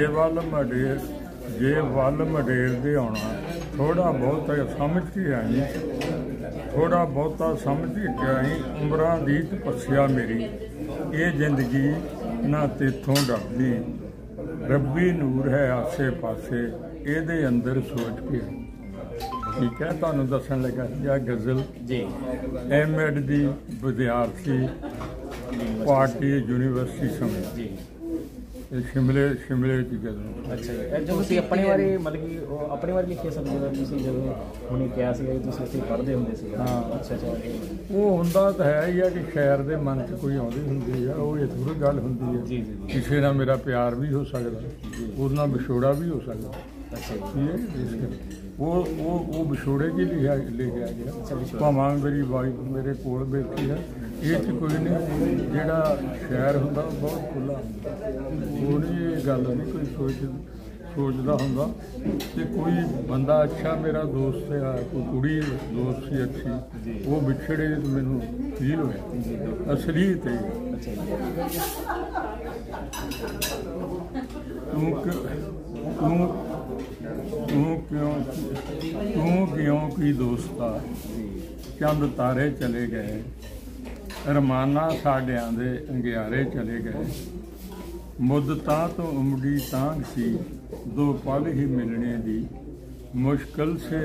ਵੱਲ ਮੰਡੇਰ ਦੇ ਆਉਣਾ, ਥੋੜਾ ਬਹੁਤਾ ਸਮਝ ਕੇ ਆਈ, ਥੋੜਾ ਬਹੁਤਾ ਸਮਝ ਕੇ ਆਈ, ਉਮਰਾਂ ਦੀ ਤਪੱਸਿਆ ਮੇਰੀ, ਇਹ ਜ਼ਿੰਦਗੀ ਨਾ ਤੇਥੋਂ ਡਰਦੀ, ਰੱਬੀ ਨੂਰ ਹੈ ਆਸੇ ਪਾਸੇ, ਇਹਦੇ ਅੰਦਰ ਸੋਚ ਕੇ। ਠੀਕ ਹੈ, ਤੁਹਾਨੂੰ ਦੱਸਣ ਲੱਗਾ ਜਾਂ ਗਜ਼ਲ ਜੀ ਐਮ.ਐਡ ਦੀ ਵਿਦਿਆਰਥੀ ਪਾਰਟੀ ਯੂਨੀਵਰਸਿਟੀ ਸਮੇਂ ਜੀ ਸ਼ਿਮਲੇ ਚ ਗਜ਼ਲ। ਅੱਛਾ ਜੀ। ਜਦੋਂ ਤੁਸੀਂ ਆਪਣੇ ਬਾਰੇ ਮਤਲਬ ਕਿ ਆਪਣੇ ਬਾਰੇ ਲਿਖਿਆ ਸਰ, ਜਦੋਂ ਤੁਸੀਂ ਜਦੋਂ ਹੁਣੇ ਕਿਹਾ ਸੀਗਾ ਕਿ ਤੁਸੀਂ ਇੱਥੇ ਪੜ੍ਹਦੇ ਹੁੰਦੇ ਸੀ? ਹਾਂ। ਅੱਛਾ। ਉਹ ਹੁੰਦਾ ਤਾਂ ਹੈ ਹੀ ਆ ਕਿ ਸ਼ਾਇਰ ਦੇ ਮਨ 'ਚ ਕੋਈ ਆਉਂਦੀ ਹੁੰਦੀ ਆ, ਉਹ ਇਹ ਥੋੜ੍ਹੀ ਗੱਲ ਹੁੰਦੀ ਹੈ। ਜੀ। ਕਿਸੇ ਨਾਲ ਮੇਰਾ ਪਿਆਰ ਵੀ ਹੋ ਸਕਦਾ, ਉਹਦੇ ਨਾਲ ਵਿਛੋੜਾ ਵੀ ਹੋ ਸਕਦਾ। ਅੱਛਾ ਜੀ। ਉਹ ਵਿਛੋੜੇ 'ਚ ਲਿਖਿਆ ਗਿਆ। ਭਾਵਾਂ ਮੇਰੀ ਵਾਈਫ ਮੇਰੇ ਕੋਲ ਬੈਠੀ ਹੈ, ਇਹ 'ਚ ਕੋਈ ਨਹੀਂ। ਜਿਹੜਾ ਸ਼ਾਇਰ ਹੁੰਦਾ ਉਹ ਬਹੁਤ ਖੁੱਲ੍ਹਾ ਹੁੰਦਾ, ਉਹ ਨਹੀਂ ਇਹ ਗੱਲ ਨਹੀਂ ਕੋਈ ਸੋਚਦਾ ਹੁੰਦਾ। ਤੇ ਕੋਈ ਬੰਦਾ ਅੱਛਾ ਮੇਰਾ ਦੋਸਤ ਆ, ਕੋਈ ਕੁੜੀ ਦੋਸਤ ਸੀ ਅੱਛੀ, ਉਹ ਵਿਛੜੇ ਤਾਂ ਮੈਨੂੰ ਫੀਲ ਹੋਇਆ ਅਸਲੀ ਤੇ। ਤੂੰ ਕਿਉਂ ਕੀ ਦੋਸਤਾ, ਚੰਦ ਤਾਰੇ ਚਲੇ ਗਏ, ਰਮਾਨਾ ਸਾਡਿਆਂ ਦੇ ਅੰਗਿਆਰੇ ਚਲੇ ਗਏ, ਮੁੱਦਤਾਂ ਤੋਂ ਉਮੜੀ ਤਾਂਘ ਸੀ, ਦੋ ਪਲ ਹੀ ਮਿਲਣੇ ਦੀ, ਮੁਸ਼ਕਿਲ ਸੇ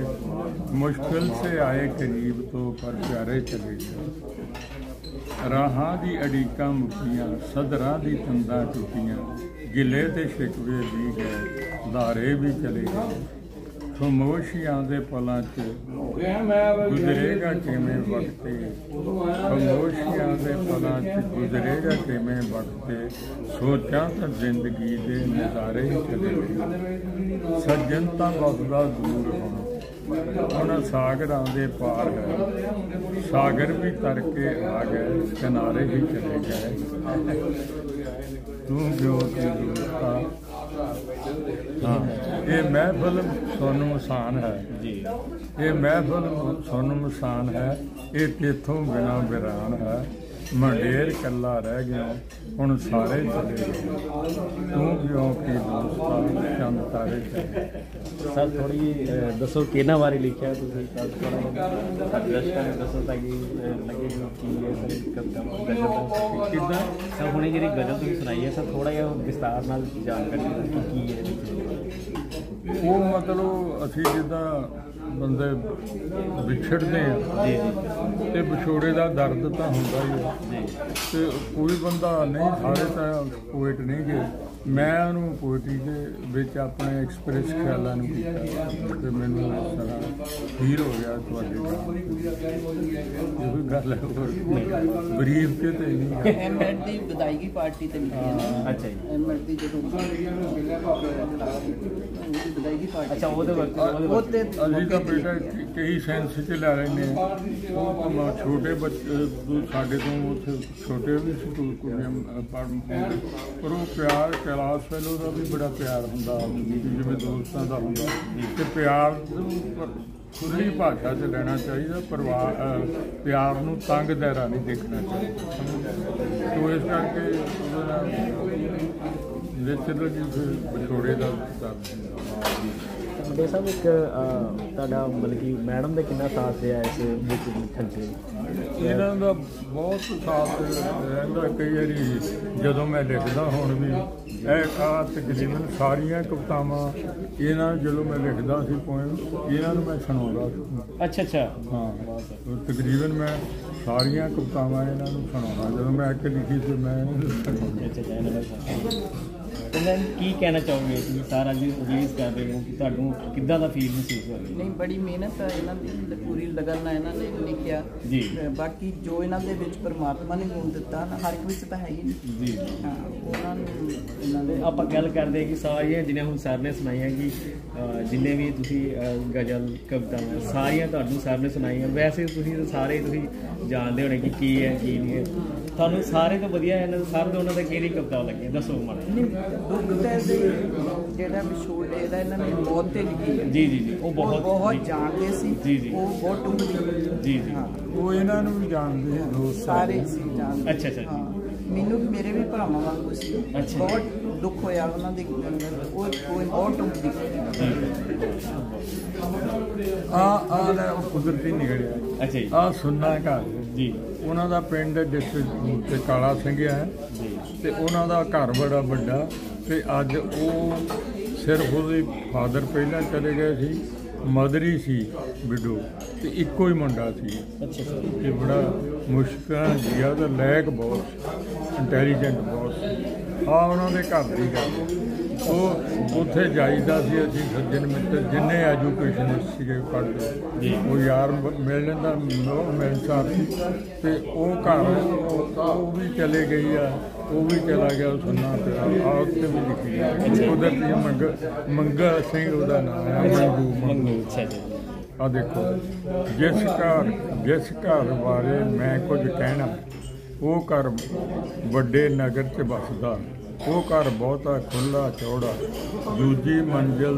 ਆਏ ਕਰੀਬ ਤੋਂ ਪਰ ਪਿਆਰੇ ਚਲੇ ਗਏ, ਰਾਹਾਂ ਦੀ ਅੜੀਕਾਂ ਮੁੱਕੀਆਂ, ਸਦਰਾਂ ਦੀ ਤੰਦਾਂ ਟੁੱਟੀਆਂ, ਗਿਲੇ ਤੇ ਸ਼ਿਕਵੇ ਵੀ ਗਏ, ਧਾਰੇ ਵੀ ਚਲੇ ਗਏ, ਖਾਮੋਸ਼ੀਆਂ ਦੇ ਪਲਾਂ 'ਚ ਗੁਜ਼ਰੇਗਾ ਕਿਵੇਂ ਵਕਤੇ, ਖਾਮੋਸ਼ੀਆਂ ਦੇ ਪਲਾਂ 'ਚ ਗੁਜ਼ਰੇਗਾ ਕਿਵੇਂ ਵਕਤੇ, ਸੋਚਾਂ ਤਾਂ ਜ਼ਿੰਦਗੀ ਦੇ ਨਜ਼ਾਰੇ ਹੀ ਚਲੇ ਗਏ, ਸੱਜਣ ਤਾਂ ਵਸਦਾ ਦੂਰ ਹੋਣਾ, ਉਹਨਾਂ ਸਾਗਰਾਂ ਦੇ ਪਾਰ ਹੈ, ਸਾਗਰ ਵੀ ਤਰ ਕੇ ਆ ਗਏ, ਕਿਨਾਰੇ ਹੀ ਚਲੇ ਗਏ, ਤੂੰ ਕਿਉਂ ਕੀ ਦੋਸਤਾ। ਹਾਂ, ਇਹ ਮਹਿਫਲ ਸਾਨੂੰ ਮਸਾਨ ਹੈ ਜੀ, ਇਹ ਮਹਿਫਲ ਸਾਨੂੰ ਮਸਾਨ ਹੈ, ਇਹ ਤੇਥੋਂ ਬਿਨਾਂ ਵਿਰਾਨ ਹੈ, ਮੰਡੇਰ ਕੱਲਾ ਰਹਿ ਗਿਆ, ਹੁਣ ਸਾਰੇ ਚਲੇ ਗਏ, ਤੂੰ ਕਿਉਂ ਕੀ ਦੋਸਤਾ, ਚੰਦ ਤਾਰੇ ਚਲੇ। ਸਰ ਥੋੜੀ ਦੱਸੋ ਕਿਹਨਾਂ ਬਾਰੇ ਲਿਖਿਆ ਤੁਸੀਂ? ਦਰਸ਼ਕਾਂ ਨੂੰ ਦੱਸੋ ਤਾਂ ਕਿ ਲੱਗੇ ਕੀ ਹੈ ਸਰ ਗਜ਼ਲ ਕਿੱਦਾਂ ਸਰ ਹੁਣੇ ਜਿਹੜੀ ਗਜ਼ਲ ਤੁਸੀਂ ਸੁਣਾਈ ਹੈ ਸਰ, ਥੋੜਾ ਜਿਹਾ ਵਿਸਤਾਰ ਨਾਲ ਜਾਣਕਾਰੀ ਕੀ ਹੈ? ਉਹ ਮਤਲਬ ਅਸੀਂ ਜਿੱਦਾਂ ਬੰਦੇ ਵਿਛੜਦੇ ਆ ਤੇ ਵਿਛੋੜੇ ਦਾ ਦਰਦ ਤਾਂ ਹੁੰਦਾ ਹੀ ਹੈ ਤੇ ਕੋਈ ਬੰਦਾ ਨਹੀਂ, ਸਾਰੇ ਤਾਂ ਪੋਇਟ ਨਹੀਂ ਗੇ। ਮੈਂ ਉਹਨੂੰ ਪੋਇਟਰੀ ਦੇ ਵਿੱਚ ਆਪਣੇ ਐਕਸਪ੍ਰੈਸ ਖਿਆਲਾਂ ਨੂੰ ਕੀਤਾ ਤੇ ਮੈਨੂੰ ਇਸ ਤਰ੍ਹਾਂ ਫੀਲ ਹੋ ਗਿਆ ਤੁਹਾਡੇ ਨਾਲ ਇਹ ਕੋਈ ਗੱਲ ਹੈ ਹੋਰ ਬਰੀਫ ਤੇ ਨਹੀਂ ਐਮਐਡ ਦੀ ਵਿਦਾਇਗੀ ਪਾਰਟੀ ਤੇ ਮਿਲੀ। ਅੱਛਾ ਜੀ। ਐਮਐਡ ਦੀ ਜਦੋਂ ਵਿਦਾਇਗੀ ਪਾਰਟੀ, ਅੱਛਾ ਉਹਦੇ ਵਕਤ ਉਹ ਤੇ ਅਸੀਂ ਤਾਂ ਬੇਟਾ ਕਈ ਸੈਂਸ 'ਚ ਲੈ ਲੈਂਦੇ ਹਾਂ। ਉਹ ਛੋਟੇ ਬੱਚੇ ਸਾਡੇ ਤੋਂ ਉੱਥੇ ਛੋਟੇ ਵੀ ਸਕੂਲ ਕੁੜੀਆਂ ਪਰ ਉਹ ਪਿਆਰ ਕੈਲਾਸ਼ ਫੈਲੋ ਦਾ ਵੀ ਬੜਾ ਪਿਆਰ ਹੁੰਦਾ ਜਿਵੇਂ ਦੋਸਤਾਂ ਦਾ ਹੁੰਦਾ ਤੇ ਪਿਆਰ ਖੁੱਲ੍ਹੀ ਭਾਸ਼ਾ 'ਚ ਲੈਣਾ ਚਾਹੀਦਾ। ਪਿਆਰ ਨੂੰ ਤੰਗ ਦਾਇਰਾ ਨਹੀਂ ਦੇਖਣਾ ਚਾਹੀਦਾ। ਤੋ ਇਸ ਕਰਕੇ ਲਿਟਰਲੀ ਵਿਛੋੜੇ ਦਾ ਮੁੰਡੇ ਸਾਹਿਬ ਇੱਕ ਤੁਹਾਡਾ ਮਤਲਬ ਕਿ ਮੈਡਮ ਦਾ ਕਿੰਨਾ ਸਾਥ ਰਿਹਾ ਇਸ ਬੁੱਕ ਲਿਖਣ 'ਚ? ਇਹਨਾਂ ਦਾ ਬਹੁਤ ਸਾਥ ਰਹਿੰਦਾ। ਕਈ ਵਾਰੀ ਜਦੋਂ ਮੈਂ ਲਿਖਦਾ ਹੁਣ ਵੀ ਤਕਰੀਬਨ ਸਾਰੀਆਂ ਕਵਿਤਾਵਾਂ ਇਹਨਾਂ ਜਦੋਂ ਮੈਂ ਲਿਖਦਾ ਸੀ ਪੋਇਮ ਇਹਨਾਂ ਨੂੰ ਮੈਂ ਸੁਣਾਉਂਦਾ ਸੀ। ਅੱਛਾ ਅੱਛਾ। ਹਾਂ ਤਕਰੀਬਨ ਮੈਂ ਸਾਰੀਆਂ ਕਵਿਤਾਵਾਂ ਇਹਨਾਂ ਨੂੰ ਸੁਣਾਉਂਦਾ। ਜਦੋਂ ਮੈਂ ਇੱਕ ਲਿਖੀ ਸੀ ਮੈਂ ਇਹਨਾਂ ਨੂੰ ਸੁਣਾਉਂਦਾ। ਤੇ ਮੈਂ ਕੀ ਕਹਿਣਾ ਚਾਹੋਗੇ ਕਿ ਸਾਰਾ ਜੀ ਰਿਲੀਜ਼ ਕਰ ਰਹੇ ਹੋ ਕਿ ਤੁਹਾਨੂੰ ਕਿੱਦਾਂ ਦਾ ਫੀਲ ਮਹਿਸੂਸ ਹੋ ਰਿਹਾ? ਨਹੀਂ, ਬੜੀ ਮਿਹਨਤ ਹੈ ਇਹਨਾਂ ਦੀ, ਪੂਰੀ ਲਗਨ ਨਾਲ ਇਹਨਾਂ ਨੇ ਲਿਖਿਆ ਜੀ। ਬਾਕੀ ਜੋ ਇਹਨਾਂ ਦੇ ਵਿੱਚ ਪਰਮਾਤਮਾ ਨੇ ਗੁਣ ਦਿੱਤਾ ਨਾ, ਹਰ ਇੱਕ ਵਿੱਚ ਤਾਂ ਹੈ ਹੀ ਨਹੀਂ ਜੀ। ਹਾਂ, ਉਹਨਾਂ ਨੂੰ ਇਹਨਾਂ ਦੇ ਆਪਾਂ ਗੱਲ ਕਰਦੇ ਕਿ ਸਾਰੀਆਂ ਜਿਵੇਂ ਹੁਣ ਸਰ ਨੇ ਸੁਣਾਈਆਂ ਕਿ ਜਿੰਨੇ ਵੀ ਤੁਸੀਂ ਗਜ਼ਲ ਕਵਿਤਾਵਾਂ ਸਾਰੀਆਂ ਤੁਹਾਨੂੰ ਸਰ ਨੇ ਸੁਣਾਈਆਂ। ਵੈਸੇ ਤੁਸੀਂ ਸਾਰੇ ਜਾਣਦੇ ਹੋਣੇ ਕਿ ਕੀ ਹੈ ਕੀ ਨਹੀਂ ਹੈ। ਤੁਹਾਨੂੰ ਸਾਰੇ ਤੋਂ ਵਧੀਆ ਇਹਨਾਂ ਦੇ ਸਰ ਦੇ ਉਹਨਾਂ ਦਾ ਕਿਹੜੀ ਕਵਿਤਾ ਲੱਗੀ ਦੱਸੋ ਮਾੜਾ। ਦੁੱਖ ਤੇ ਜਿਹੜਾ ਵਿਛੋੜੇ ਦਾ ਇਹਨਾਂ ਨੇ ਮੌਤ ਤੇ ਲਿਖੀ ਹੈ। ਜੀ ਜੀ ਜੀ। ਉਹ ਬਹੁਤ ਜਾਣਦੇ ਸੀ। ਜੀ ਜੀ। ਉਹ ਬਹੁਤ ਡੂੰਘੀ। ਜੀ ਜੀ। ਹਾਂ, ਉਹ ਇਹਨਾਂ ਨੂੰ ਵੀ ਜਾਣਦੇ ਆ ਦੋਸਤ ਸਾਰੇ ਸੀ ਜਾਣਦੇ। ਅੱਛਾ ਅੱਛਾ ਹਾਂ, ਮੈਨੂੰ ਵੀ ਮੇਰੇ ਵੀ ਭਰਾਵਾਂ ਵਾਂਗੂ ਸੀ। ਅੱਛਾ। ਬਹੁਤ ਦੁੱਖ ਹੋਇਆ ਉਹਨਾਂ ਦੇ ਅੰਦਰ। ਉਹ ਬਹੁਤ ਡੂੰਘੀ। ਆ ਲੈ ਉਹ ਕੁਦਰਤੀ ਨਿਕਲਿਆ। ਅੱਛਾ ਜੀ। ਆ ਸੁਣਨਾ ਘਰ ਜੀ। ਉਹਨਾਂ ਦਾ ਪਿੰਡ ਡਿਸਟ੍ਰਿਕਟ ਤੇ ਕਾਲਾ ਸਿੰਘਿਆ ਹੈ ਤੇ ਉਹਨਾਂ ਦਾ ਘਰ ਬੜਾ ਵੱਡਾ ਤੇ ਅੱਜ ਉਹ ਸਿਰਫ ਉਹਦੇ ਫਾਦਰ ਪਹਿਲਾਂ ਚਲੇ ਗਏ ਸੀ, ਮਦਰ ਹੀ ਸੀ ਵਿਡੋ ਤੇ ਇੱਕੋ ਹੀ ਮੁੰਡਾ ਸੀ। ਅੱਛਾ ਅੱਛਾ। ਇਹ ਬੜਾ ਮੁਸ਼ਕਿਲ ਜੀਆ ਦਾ ਲੈਕ ਬਹੁਤ ਇੰਟੈਲੀਜੈਂਟ ਬਹੁਤ ਆ ਉਹਨਾਂ ਦੇ ਘਰ ਦੀ ਗੱਲ। ਉਹ ਉੱਥੇ ਜਾਈਦਾ ਸੀ ਅਸੀਂ ਸੱਜਣ ਮਿੱਤਰ ਜਿੰਨੇ ਐਜੂਕੇਸ਼ਨ ਸੀਗੇ ਪੜ੍ਹਦੇ ਉਹ ਯਾਰ ਮਿਲ ਜਾਂਦਾ ਮਿਲਣਸਾਰ ਸੀ ਤੇ ਉਹ ਘਰ ਉਹ ਵੀ ਚਲੇ ਗਈ ਆ, ਉਹ ਵੀ ਚਲਾ ਗਿਆ ਸੁਣਨਾ ਪਿਆ। ਆ ਉੱਥੇ ਵੀ ਲਿਖੀ ਹੈ ਕੁਦਰਤੀ ਮੰਗਾ ਸਿੰਘ ਉਹਦਾ ਨਾਮ ਹੈ ਮੰਗੂ। ਆ ਦੇਖੋ ਜਿਸ ਘਰ ਬਾਰੇ ਮੈਂ ਕੁਝ ਕਹਿਣਾ ਉਹ ਘਰ ਵੱਡੇ ਨਗਰ 'ਚ ਵੱਸਦਾ। ਉਹ ਘਰ ਬਹੁਤਾ ਖੁੱਲ੍ਹਾ ਚੌੜਾ ਦੂਜੀ ਮੰਜ਼ਿਲ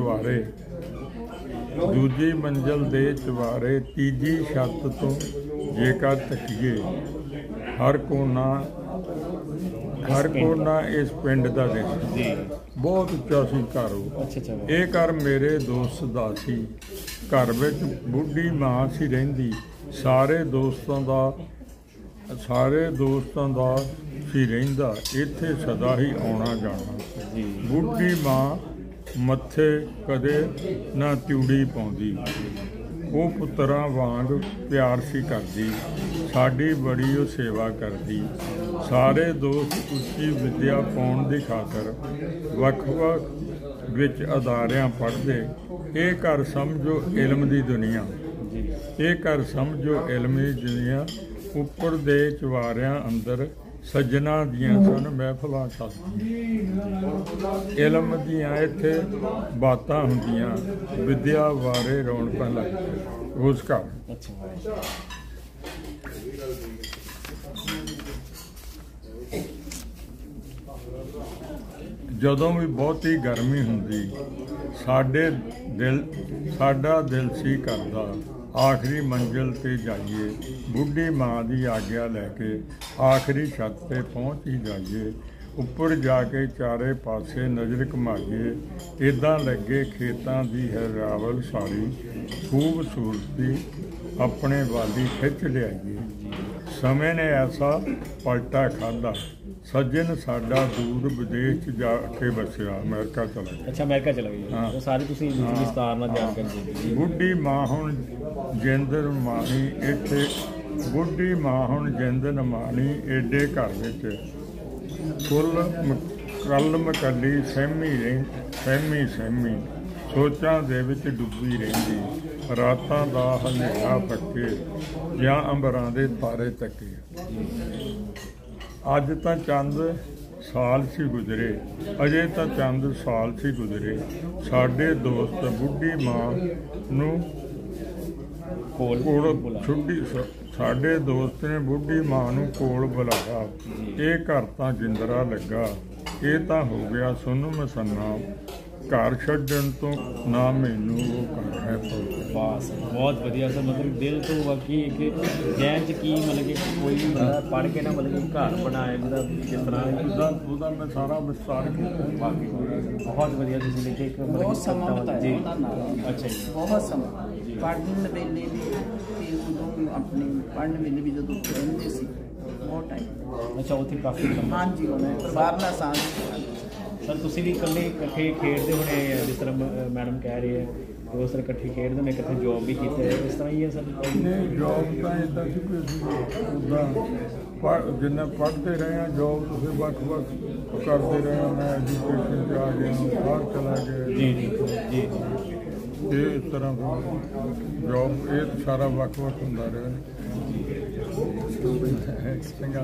ਦੇ ਚੁਬਾਰੇ ਤੀਜੀ ਛੱਤ ਤੋਂ ਜੇਕਰ ਤੱਕੀਏ ਹਰ ਕੋਨਾ ਇਸ ਪਿੰਡ ਦਾ ਦਿਸ। ਬਹੁਤ ਉੱਚਾ ਸੀ ਘਰ ਉਹ। ਇਹ ਘਰ ਮੇਰੇ ਦੋਸਤ ਦਾ ਸੀ। ਘਰ ਵਿੱਚ ਬੁੱਢੀ ਮਾਂ ਸੀ ਰਹਿੰਦੀ। ਸਾਰੇ ਦੋਸਤਾਂ ਦਾ ਸੀ ਰਹਿੰਦਾ। ਇੱਥੇ ਸਦਾ ਹੀ ਆਉਣਾ ਜਾਣਾ। ਬੁੱਢੀ ਮਾਂ ਮੱਥੇ ਕਦੇ ਨਾ ਤਿਉੜੀ ਪਾਉਂਦੀ। ਉਹ ਪੁੱਤਰਾਂ ਵਾਂਗ ਪਿਆਰ ਸੀ ਕਰਦੀ। ਸਾਡੀ ਬੜੀ ਉਹ ਸੇਵਾ ਕਰਦੀ। ਸਾਰੇ ਦੋਸਤ ਉੱਚੀ ਵਿੱਦਿਆ ਪਾਉਣ ਦੀ ਖਾਤਰ ਵੱਖ-ਵੱਖ ਵਿੱਚ ਅਦਾਰਿਆਂ ਪੜ੍ਹਦੇ। ਇਹ ਘਰ ਸਮਝੋ ਇਲਮ ਦੀ ਦੁਨੀਆ। ਉੱਪਰ ਦੇ ਚੁਬਾਰਿਆਂ ਅੰਦਰ ਸੱਜਣਾ ਦੀਆਂ ਸਨ ਮਹਿਫਲਾਂ ਚੱਲਦੀਆਂ। ਇਲਮ ਦੀਆਂ ਇੱਥੇ ਬਾਤਾਂ ਹੁੰਦੀਆਂ। ਵਿੱਦਿਆ ਬਾਰੇ ਰੌਣਕਾਂ ਲੱਗਦੀਆਂ ਉਸ ਘਰ। ਜਦੋਂ ਵੀ ਬਹੁਤੀ ਗਰਮੀ ਹੁੰਦੀ ਸਾਡਾ ਦਿਲ ਸੀ ਕਰਦਾ ਆਖਰੀ ਮੰਜ਼ਿਲ ਤੇ ਜਾਈਏ। ਬੁੱਢੀ ਮਾਂ ਦੀ ਆਗਿਆ ਲੈ ਕੇ ਆਖਰੀ ਛੱਤ ਤੇ ਪਹੁੰਚ ਹੀ ਜਾਈਏ। ਉੱਪਰ ਜਾ ਕੇ ਚਾਰੇ ਪਾਸੇ ਨਜ਼ਰ ਘੁਮਾਈਏ। ਇੱਦਾਂ ਲੱਗੇ ਖੇਤਾਂ ਦੀ ਹੈ ਰਾਵਲ ਸਾਰੀ ਖੂਬਸੂਰਤੀ ਆਪਣੇ ਵਾਲੀ ਖਿੱਚ ਲਿਆਈਏ। ਸਮੇਂ ਨੇ ਐਸਾ ਪਲਟਾ ਖਾਧਾ ਸੱਜਣ ਸਾਡਾ ਦੂਰ ਵਿਦੇਸ਼ 'ਚ ਜਾ ਕੇ ਵਸਿਆ, ਅਮਰੀਕਾ ਚਲਾ ਗਿਆ। ਅੱਛਾ, ਅਮਰੀਕਾ ਚਲਾ ਗਿਆ। ਹਾਂ। ਉਹ ਸਾਰੇ ਤੁਸੀਂ ਵਿਸਤਾਰ ਨਾਲ ਜਾਣਕਾਰੀ ਦੇ ਦਿੱਤੀ। ਬੁੱਢੀ ਮਾਂ ਹੁਣ ਜਿੰਦਰ ਮਾਣੀ ਇੱਥੇ, ਬੁੱਢੀ ਮਾਂ ਹੁਣ ਜਿੰਦਰ ਮਾਣੀ ਏਡੇ ਘਰ ਵਿੱਚ ਕੱਲ ਮਕੱਲੀ ਸਹਿਮੀ ਸੋਚਾਂ ਦੇ ਵਿੱਚ ਡੁੱਬੀ ਰਹਿੰਦੀ, ਰਾਤਾਂ ਦਾ ਹਨੇਰਾ ਫੱਕੇ ਜਾਂ ਅੰਬਰਾਂ ਦੇ ਤਾਰੇ ਤੱਕੇ। ਅੱਜ ਤਾਂ ਚੰਦ ਸਾਲ ਸੀ ਗੁਜ਼ਰੇ, ਅਜੇ ਤਾਂ ਚੰਦ ਸਾਲ ਸੀ ਗੁਜ਼ਰੇ, ਸਾਡੇ ਦੋਸਤ ਬੁੱਢੀ ਮਾਂ ਨੂੰ ਕੋਲ ਛੁੱਟੀ, ਸਾਡੇ ਦੋਸਤ ਨੇ ਬੁੱਢੀ ਮਾਂ ਨੂੰ ਕੋਲ ਬੁਲਾਇਆ। ਇਹ ਘਰ ਤਾਂ ਜਿੰਦਰਾ ਲੱਗਾ, ਇਹ ਤਾਂ ਹੋ ਗਿਆ ਸੁੰਨ ਮਸੰਨਾ, ਘਰ ਛੱਡਣ ਤੋਂ ਨਾ ਮੈਨੂੰ ਉਹ ਘਰ ਹੈ ਬਸ ਬਹੁਤ ਵਧੀਆ ਸਰ, ਮਤਲਬ ਦਿਲ ਤੋਂ ਵਾਕਈ ਕਿ ਜੈਨ ਚ ਕੀ ਮਤਲਬ ਕਿ ਕੋਈ ਬੰਦਾ ਪੜ੍ਹ ਕੇ ਨਾ ਮਤਲਬ ਕਿ ਘਰ ਬਣਾਏ ਜਿਹਦਾ ਜਿਸ ਤਰ੍ਹਾਂ ਉਹਦਾ ਮੈਂ ਸਾਰਾ ਵਿਸਤਾਰ ਕੀਤਾ। ਵਾਕਈ ਬਹੁਤ ਵਧੀਆ ਤੁਸੀਂ ਲਿਖੇ ਇੱਕ ਮਤਲਬ ਬਹੁਤ ਸਮਾਂ ਬਤਾਇਆ ਜੀ। ਉਹਨਾਂ ਨਾਲ। ਅੱਛਾ ਜੀ, ਬਹੁਤ ਸਮਾਂ ਪੜ੍ਹਨ ਵੇਲੇ ਵੀ ਤੇ ਉਦੋਂ ਆਪਣੇ ਪੜ੍ਹਨ ਵੇਲੇ ਵੀ ਜਦੋਂ ਰਹਿੰਦੇ ਸੀ ਬਹੁਤ ਟਾਈਮ। ਅੱਛਾ, ਉੱਥੇ ਕਾਫੀ ਲੰਮਾ। ਹਾਂਜੀ, ਉਹਨੇ ਪਰਿਵਾਰ ਨਾਲ ਸਾਂਝ। ਸਰ ਤੁਸੀਂ ਵੀ ਇਕੱਲੇ ਇਕੱਠੇ ਖੇਡਦੇ ਹੋਣੇ, ਜਿਸ ਤਰ੍ਹਾਂ ਮੈਡਮ ਕਹਿ ਰਹੇ ਹੈ ਦੋਸਤ ਇਕੱਠੇ ਖੇਡਦੇ ਨੇ, ਇਕੱਠੇ ਜੋਬ ਵੀ ਕੀਤੇ, ਇਸ ਤਰ੍ਹਾਂ ਹੀ ਹੈ ਸਰ? ਨਹੀਂ, ਜੋਬ ਤਾਂ ਇੱਦਾਂ ਸੀ ਕੋਈ ਉੱਦਾਂ ਜਿੰਨਾ ਪੜ੍ਹਦੇ ਰਹੇ ਹਾਂ, ਜੋਬ ਤੁਸੀਂ ਵੱਖ-ਵੱਖ ਕਰਦੇ ਰਹੇ ਹਾਂ। ਮੈਂ ਐਜੂਕੇਸ਼ਨ 'ਚ ਆ ਗਿਆ, ਬਾਹਰ ਚਲਾ ਗਿਆ। ਜੀ ਜੀ ਜੀ। ਇਹ ਇਸ ਤਰ੍ਹਾਂ ਜੋਬ ਇਹ ਸਾਰਾ ਵੱਖ-ਵੱਖ ਹੁੰਦਾ ਰਿਹਾ। ਚੰਗਾ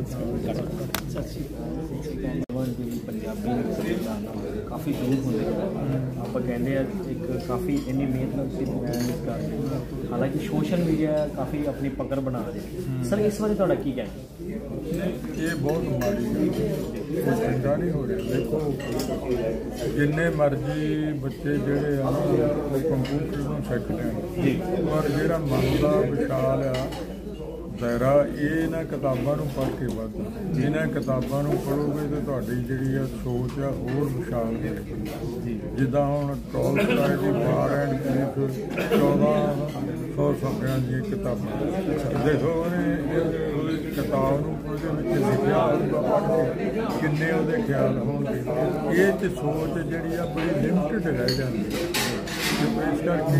ਪੰਜਾਬੀ ਕਾਫੀ ਦੂਰ ਹੁੰਦੇ ਆਪਾਂ ਕਹਿੰਦੇ ਆ, ਇੱਕ ਕਾਫੀ ਇੰਨੀ ਮਿਹਨਤ ਨਾਲ ਤੁਸੀਂ ਮਿਹਨਤ ਕਰਦੇ, ਹਾਲਾਂਕਿ ਸੋਸ਼ਲ ਮੀਡੀਆ ਕਾਫੀ ਆਪਣੀ ਪਕੜ ਬਣਾ ਰਿਹਾ। ਸਰ ਇਸ ਬਾਰੇ ਤੁਹਾਡਾ ਕੀ ਕਹਿਣਾ? ਇਹ ਬਹੁਤ ਮਾੜੀ ਗੱਲ, ਚੰਗਾ ਨਹੀਂ ਹੋ ਰਿਹਾ। ਦੇਖੋ ਜਿੰਨੇ ਮਰਜ਼ੀ ਬੱਚੇ ਜਿਹੜੇ ਆ ਉਹ ਕੰਪਿਊਟਰ ਨੂੰ ਸਿੱਖ ਲੈਣ, ਪਰ ਜਿਹੜਾ ਮਨ ਦਾ ਵਿਸ਼ਾਲ ਆ ਦਾਇਰਾ, ਇਹ ਇਹਨਾਂ ਕਿਤਾਬਾਂ ਨੂੰ ਪੜ੍ਹ ਕੇ ਵੱਧਦਾ। ਇਹਨਾਂ ਕਿਤਾਬਾਂ ਨੂੰ ਪੜ੍ਹੋਗੇ ਤਾਂ ਤੁਹਾਡੀ ਜਿਹੜੀ ਆ ਸੋਚ ਆ ਹੋਰ ਵਿਸ਼ਾਲ ਹੋਏਗੀ। ਜਿੱਦਾਂ ਹੁਣ ਟੋਲਸਟਾਏ ਦੀ ਵਾਰ ਐਂਡ ਪੀਸ 1400 ਸਫ਼ਿਆਂ ਦੀਆਂ ਕਿਤਾਬਾਂ, ਦੇਖੋ ਉਹਦੀ ਕਿਤਾਬ ਨੂੰ ਉਹਦੇ ਵਿੱਚ ਲਿਖਿਆ ਹੋਊਗਾ, ਪੜ੍ਹ ਕੇ ਕਿੰਨੇ ਉਹਦੇ ਖਿਆਲ ਹੋਣਗੇ। ਇਹ 'ਚ ਸੋਚ ਜਿਹੜੀ ਆ ਬੜੀ ਲਿਮਟਿਡ ਰਹਿ ਜਾਂਦੀ ਹੈ। ਇਸ ਕਰਕੇ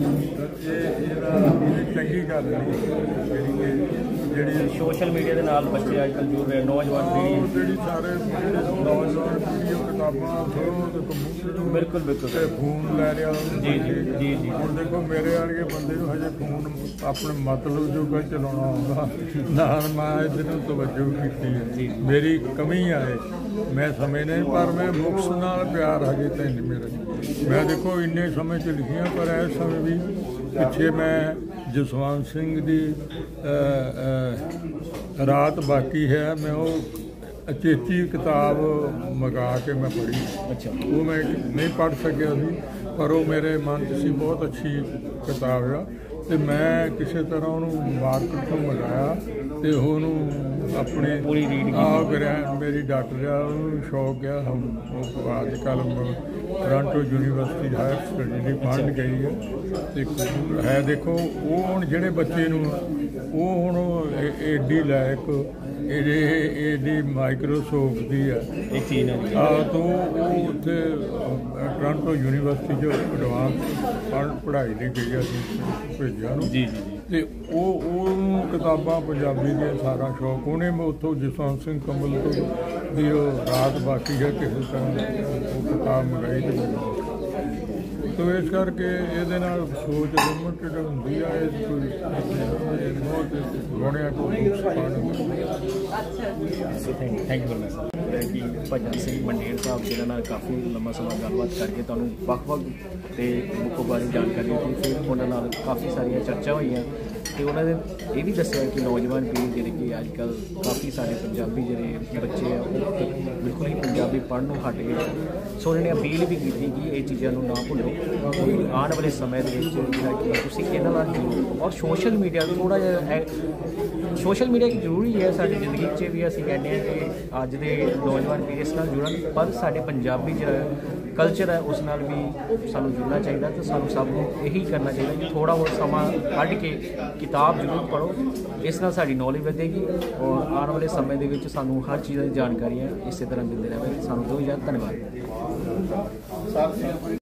ਇਹ ਚੰਗੀ ਗੱਲ ਨਹੀਂ ਜਿਹੜੀ ਸੋਸ਼ਲ ਮੀਡੀਆ ਦੇ ਨਾਲ ਬੱਚੇ ਅੱਜ ਕੱਲ੍ਹ ਜੁੜ ਰਹੇ, ਨੌਜਵਾਨ ਪੀੜ੍ਹੀ ਜਿਹੜੀ ਸਾਰੇ ਨੌਜਵਾਨ ਪੀੜ੍ਹੀ ਉਹ ਕਿਤਾਬਾਂ ਥੋੜ੍ਹਾ ਕੰਪਿਊਟਰ ਨੂੰ ਬਿਲਕੁਲ ਤੇ ਫੋਨ ਲੈ ਰਿਹਾ। ਜੀ ਜੀ ਜੀ ਜੀ। ਹੁਣ ਦੇਖੋ ਮੇਰੇ ਵਰਗੇ ਬੰਦੇ ਨੂੰ ਹਜੇ ਫੋਨ ਆਪਣੇ ਮਤਲਬ ਜੋਗਾ ਚਲਾਉਣਾ ਆਉਂਦਾ ਨਾ, ਮੈਂ ਇਹਦੇ ਨੂੰ ਤਵੱਜੋ ਕੀਤੀ ਹੈ। ਮੇਰੀ ਕਮੀ ਆਏ, ਮੈਂ ਸਮੇਂ ਨਹੀਂ, ਪਰ ਮੈਂ ਬੁੱਕਸ ਨਾਲ ਪਿਆਰ ਹਜੇ ਤਾਂ ਨਹੀਂ ਮੇਰਾ। ਮੈਂ ਦੇਖੋ ਇੰਨੇ ਸਮੇਂ 'ਚ ਲਿਖੀਆਂ, ਪਰ ਇਸ ਸਮੇਂ ਵੀ ਪਿੱਛੇ ਮੈਂ ਜਸਵੰਤ ਸਿੰਘ ਦੀ ਰਾਤ ਬਾਕੀ ਹੈ, ਮੈਂ ਉਹ ਅਚੇਤੀ ਕਿਤਾਬ ਮੰਗਾ ਕੇ ਮੈਂ ਪੜ੍ਹੀ। ਅੱਛਾ, ਉਹ ਮੈਂ ਨਹੀਂ ਪੜ੍ਹ ਸਕਿਆ ਸੀ, ਪਰ ਉਹ ਮੇਰੇ ਮਨ 'ਚ ਸੀ, ਬਹੁਤ ਅੱਛੀ ਕਿਤਾਬ ਆ। ਤੇ ਮੈਂ ਕਿਸੇ ਤਰ੍ਹਾਂ ਉਹਨੂੰ ਮਾਰਕੀਟ ਤੋਂ ਮੰਗਾਇਆ ਤੇ ਉਹਨੂੰ ਆਪਣੇ ਪੂਰੀ ਰੀਡ ਕੀਤੀ। ਮੇਰੀ ਡਾਕਟਰ ਆ, ਉਹਨੂੰ ਸ਼ੌਕ ਆ। ਉਹ ਅੱਜ ਕੱਲ੍ਹ ਟੋਰਾਂਟੋ ਯੂਨੀਵਰਸਿਟੀ ਹਾਇਰ ਸਟੱਡੀ ਦੀ ਫੰਡ ਗਈ ਹੈ ਤੇ ਹੈ। ਦੇਖੋ ਉਹ ਹੁਣ ਜਿਹੜੇ ਬੱਚੇ ਨੂੰ ਉਹ ਹੁਣ ਏਡੀ ਲਾਇਕ ਏਡੀ ਮਾਈਕਰੋਸੋਫਟ ਦੀ ਆ ਇੱਕ ਚੀਜ਼ ਆ, ਤੋਂ ਉਹ ਉੱਥੇ ਟੋਰਾਂਟੋ ਯੂਨੀਵਰਸਿਟੀ 'ਚ ਐਡਵਾਂਸ ਪੜ੍ਹਾਈ ਲਈ ਗਈ ਆ, ਭੇਜਿਆ ਨੂੰ। ਜੀ ਜੀ। ਤੇ ਉਹਨੂੰ ਕਿਤਾਬਾਂ ਪੰਜਾਬੀ ਦੀਆਂ ਸਾਰਾ ਸ਼ੌਕ, ਉਹਨੇ ਉੱਥੋਂ ਜਸਵੰਤ ਸਿੰਘ ਕੰਵਲ ਤੋਂ ਦੀ ਉਹ ਰਾਤ ਬਾਕੀ ਹੈ ਕਿਸੇ ਤਰ੍ਹਾਂ ਉਹ ਕਿਤਾਬ ਮੰਗਾਈ ਤੇ ਇਸ ਕਰਕੇ ਇਹਦੇ ਨਾਲ ਸੋਚ ਲਿਮਟਿਡ ਹੁੰਦੀ ਆ। ਇਹ ਕੋਈ ਬਹੁਤ ਗੋਣਿਆ ਕੋਈ ਥੈਂਕ ਯੂ ਸਰ। ਕਿ ਭਜਨ ਸਿੰਘ ਮੰਡੇਰ ਸਾਹਿਬ ਜਿਹਨਾਂ ਨਾਲ ਕਾਫੀ ਲੰਮਾ ਸਮਾਂ ਗੱਲਬਾਤ ਕਰਕੇ ਤੁਹਾਨੂੰ ਵੱਖ-ਵੱਖ ਤੇ ਬੁੱਕ ਬਾਰੇ ਜਾਣਕਾਰੀ ਦਿੱਤੀ, ਫਿਰ ਉਹਨਾਂ ਨਾਲ ਕਾਫੀ ਸਾਰੀਆਂ ਚਰਚਾ ਹੋਈਆਂ ਤੇ ਉਹਨਾਂ ਨੇ ਇਹ ਵੀ ਦੱਸਿਆ ਕਿ ਨੌਜਵਾਨ ਪੀੜ੍ਹੀ ਜਿਹੜੀ ਕਿ ਅੱਜ ਕੱਲ੍ਹ ਕਾਫੀ ਸਾਰੇ ਪੰਜਾਬੀ ਜਿਹੜੇ ਬੱਚੇ ਆ ਉਹ ਬਿਲਕੁਲ ਹੀ ਪੰਜਾਬੀ ਪੜ੍ਹਨ ਨੂੰ ਹਟ ਗਏ। ਸੋ ਉਹਨਾਂ ਨੇ ਅਪੀਲ ਵੀ ਕੀਤੀ ਕਿ ਇਹ ਚੀਜ਼ਾਂ ਨੂੰ ਨਾ ਭੁੱਲੋ, ਆਉਣ ਵਾਲੇ ਸਮੇਂ ਦੇ ਵਿੱਚ ਜਿਹੜਾ ਕਿ ਤੁਸੀਂ ਇਹਨਾਂ ਨਾਲ ਜੁੜੋ। ਔਰ ਸੋਸ਼ਲ ਮੀਡੀਆ ਥੋੜ੍ਹਾ ਜਿਹਾ ਸੋਸ਼ਲ ਮੀਡੀਆ ਜ਼ਰੂਰੀ ਹੈ ਸਾਡੀ ਜ਼ਿੰਦਗੀ 'ਚ ਵੀ। ਅਸੀਂ ਕਹਿੰਦੇ ਹਾਂ ਕਿ ਅੱਜ ਦੇ ਨੌਜਵਾਨ ਪੀੜ੍ਹੀ ਇਸ ਨਾਲ ਜੁੜਨ, ਪਰ ਸਾਡੇ ਪੰਜਾਬੀ ਜਿਹੜਾ ਕਲਚਰ ਹੈ ਉਸ ਨਾਲ ਵੀ ਸਾਨੂੰ ਜੁੜਨਾ ਚਾਹੀਦਾ ਤੇ ਸਾਨੂੰ ਸਭ ਨੂੰ ਇਹੀ ਕਰਨਾ ਚਾਹੀਦਾ ਕਿ ਥੋੜ੍ਹਾ ਬਹੁਤ ਸਮਾਂ ਕੱਢ ਕੇ ਕਿਤਾਬ ਜ਼ਰੂਰ ਪੜ੍ਹੋ। ਇਸ ਨਾਲ ਸਾਡੀ ਨੌਲੇਜ ਵਧੇਗੀ ਔਰ ਆਉਣ ਵਾਲੇ ਸਮੇਂ ਦੇ ਵਿੱਚ ਸਾਨੂੰ ਹਰ ਚੀਜ਼ ਦੀ ਜਾਣਕਾਰੀਆਂ ਇਸੇ ਤਰ੍ਹਾਂ ਮਿਲਦੇ ਰਹੇ। ਸਾਨੂੰ ਦੋ ਧੰਨਵਾਦ।